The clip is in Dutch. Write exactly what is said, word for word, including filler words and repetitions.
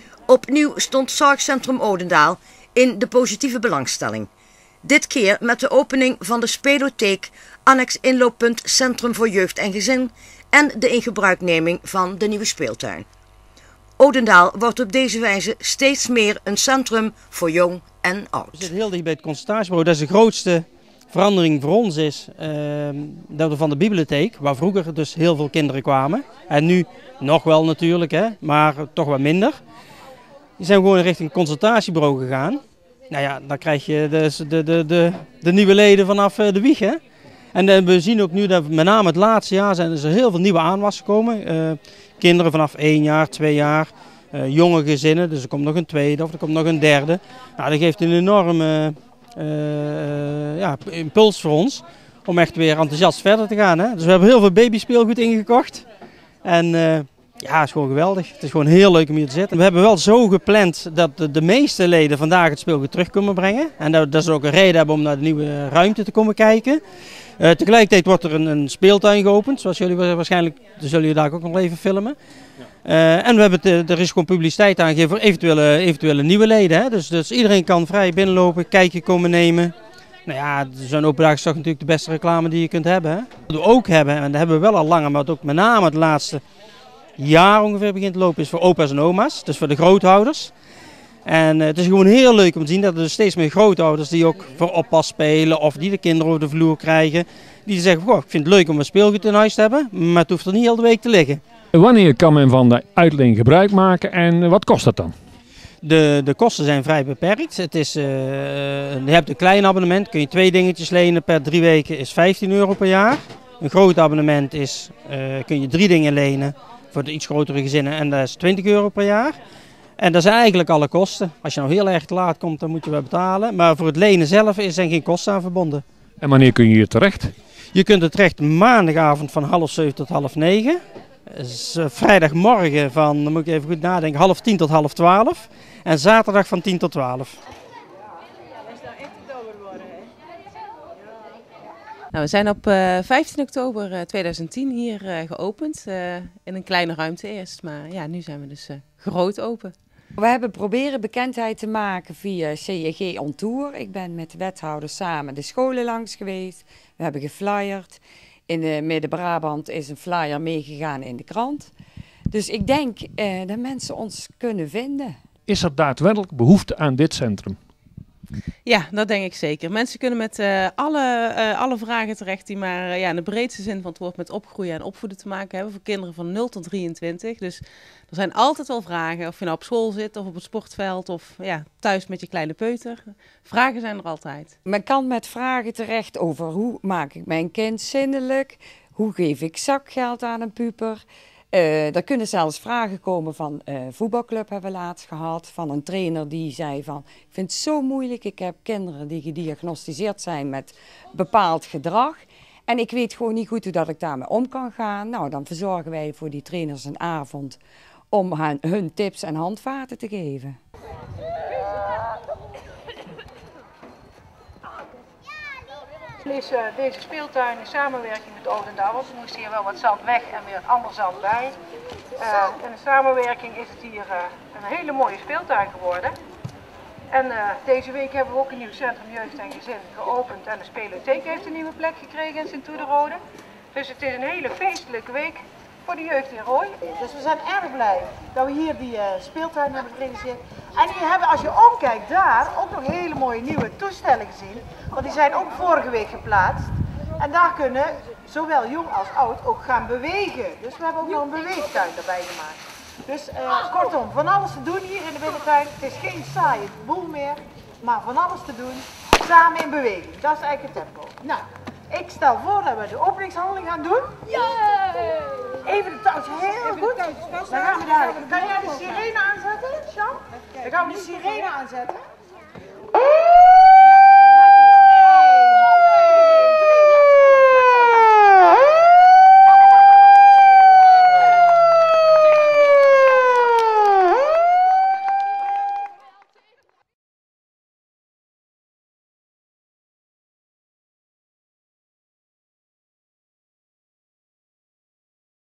Opnieuw stond Zorgcentrum Odendaal in de positieve belangstelling. Dit keer met de opening van de spelotheek, annex inlooppunt Centrum voor Jeugd en Gezin en de ingebruikneming van de nieuwe speeltuin. Odendaal wordt op deze wijze steeds meer een centrum voor jong en oud. We zitten heel dicht bij het consultatiebureau. Dat is de grootste verandering voor ons is uh, dat we van de bibliotheek, waar vroeger dus heel veel kinderen kwamen. En nu nog wel natuurlijk, hè, maar toch wat minder. Die zijn gewoon richting het consultatiebureau gegaan. Nou ja, dan krijg je dus de, de, de, de nieuwe leden vanaf de wieg. Hè. En uh, we zien ook nu dat met name het laatste jaar zijn er heel veel nieuwe aanwas gekomen. Uh, kinderen vanaf één jaar, twee jaar, uh, jonge gezinnen, dus er komt nog een tweede of er komt nog een derde. Nou, dat geeft een enorme uh, ja, impuls voor ons om echt weer enthousiast verder te gaan. Hè. Dus we hebben heel veel babyspeelgoed ingekocht. En uh, ja, het is gewoon geweldig. Het is gewoon heel leuk om hier te zitten. We hebben wel zo gepland dat de, de meeste leden vandaag het speelgoed terug kunnen brengen. En dat, dat is ook een reden hebben om naar de nieuwe ruimte te komen kijken. Uh, tegelijkertijd wordt er een, een speeltuin geopend, zoals jullie waarschijnlijk, zullen jullie daar ook nog even filmen. Ja. Uh, en we hebben te, er is gewoon publiciteit aangegeven voor eventuele, eventuele nieuwe leden. Hè? Dus, dus iedereen kan vrij binnenlopen, kijkje komen nemen. Nou ja, zo'n open dag is toch natuurlijk de beste reclame die je kunt hebben. Hè? Wat we ook hebben, en dat hebben we wel al langer, maar ook met name het laatste jaar ongeveer begint te lopen, is voor opa's en oma's, dus voor de grootouders. En uh, het is gewoon heel leuk om te zien dat er steeds meer grootouders die ook voor oppas spelen of die de kinderen over de vloer krijgen. Die zeggen, goh, ik vind het leuk om een speelgoed in huis te hebben, maar het hoeft er niet heel de week te liggen. Wanneer kan men van de uitleen gebruik maken en wat kost dat dan? De, de kosten zijn vrij beperkt. Het is, uh, je hebt een klein abonnement, kun je twee dingetjes lenen per drie weken, is vijftien euro per jaar. Een groot abonnement is, uh, kun je drie dingen lenen voor de iets grotere gezinnen en dat is twintig euro per jaar. En dat zijn eigenlijk alle kosten. Als je nou heel erg te laat komt, dan moet je wel betalen. Maar voor het lenen zelf zijn geen kosten aan verbonden. En wanneer kun je hier terecht? Je kunt er terecht maandagavond van half zeven tot half negen. Vrijdagmorgen van, dan moet ik even goed nadenken, half tien tot half twaalf. En zaterdag van tien tot twaalf. Nou, we zijn op uh, vijftien oktober tweeduizend tien hier uh, geopend. Uh, in een kleine ruimte eerst. Maar ja, nu zijn we dus uh, groot open. We hebben proberen bekendheid te maken via C J G On Tour. Ik ben met de wethouder samen de scholen langs geweest. We hebben geflyerd. In de Midden-Brabant is een flyer meegegaan in de krant. Dus ik denk uh, dat mensen ons kunnen vinden. Is er daadwerkelijk behoefte aan dit centrum? Ja, dat denk ik zeker. Mensen kunnen met uh, alle, uh, alle vragen terecht die maar uh, ja, in de breedste zin van het woord met opgroeien en opvoeden te maken hebben. Voor kinderen van nul tot drieëntwintig. Dus er zijn altijd wel vragen. Of je nou op school zit of op het sportveld of ja, thuis met je kleine peuter. Vragen zijn er altijd. Men kan met vragen terecht over hoe maak ik mijn kind zindelijk. Hoe geef ik zakgeld aan een puber. Uh, er kunnen zelfs vragen komen van uh, voetbalclub hebben we laatst gehad. Van een trainer die zei van, ik vind het zo moeilijk. Ik heb kinderen die gediagnosticeerd zijn met bepaald gedrag. En ik weet gewoon niet goed hoe dat ik daarmee om kan gaan. Nou, dan verzorgen wij voor die trainers een avond om hun, hun tips en handvaten te geven. Deze, deze speeltuin in samenwerking met Odendaal, want er moest hier wel wat zand weg en weer ander zand bij. Uh, in de samenwerking is het hier uh, een hele mooie speeltuin geworden. En uh, deze week hebben we ook een nieuw Centrum Jeugd en Gezin geopend en de spelotheek heeft een nieuwe plek gekregen in Sint-Oederode. Dus het is een hele feestelijke week voor de jeugd in Rooi. Dus we zijn erg blij dat we hier die uh, speeltuin hebben gerealiseerd. En hier hebben, als je omkijkt daar, ook nog hele mooie nieuwe toestellen gezien. Want die zijn ook vorige week geplaatst. En daar kunnen zowel jong als oud ook gaan bewegen. Dus we hebben ook nog een beweegtuin erbij gemaakt. Dus uh, kortom, van alles te doen hier in de binnentuin. Het is geen saaie boel meer, maar van alles te doen. Samen in beweging. Dat is eigenlijk het tempo. Nou, ik stel voor dat we de openingshandeling gaan doen. Yeah! Even de touwtjes heel Even goed. Dan gaan we daar. Kan jij de sirene aanzetten, Sjan? Dan gaan we de sirene aanzetten.